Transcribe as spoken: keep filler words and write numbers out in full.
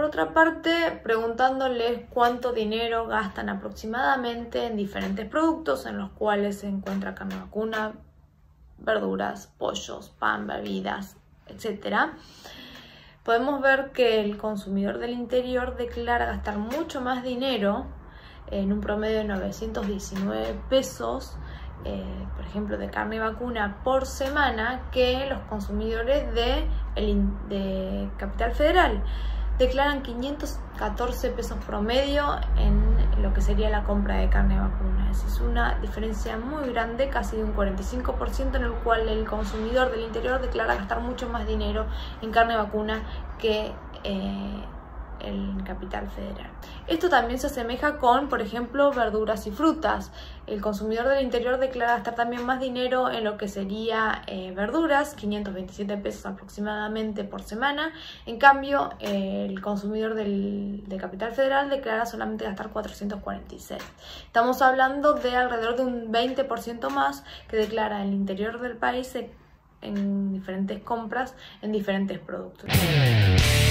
por otra parte, preguntándoles cuánto dinero gastan aproximadamente en diferentes productos, en los cuales se encuentra carne vacuna, verduras, pollos, pan, bebidas, etcétera. Podemos ver que el consumidor del interior declara gastar mucho más dinero, en un promedio de novecientos diecinueve pesos, eh, por ejemplo, de carne vacuna por semana, que los consumidores de, el, de Capital Federal. Declaran quinientos catorce pesos promedio en lo que sería la compra de carne vacuna. Esa es una diferencia muy grande, casi de un cuarenta y cinco por ciento, en el cual el consumidor del interior declara gastar mucho más dinero en carne vacuna que eh, en Capital Federal. Esto también se asemeja con, por ejemplo, verduras y frutas. El consumidor del interior declara gastar también más dinero en lo que sería eh, verduras, quinientos veintisiete pesos aproximadamente por semana. En cambio, eh, el consumidor del, de Capital Federal declara solamente gastar cuatrocientos cuarenta y seis. Estamos hablando de alrededor de un veinte por ciento más que declara en el interior del país en diferentes compras, en diferentes productos.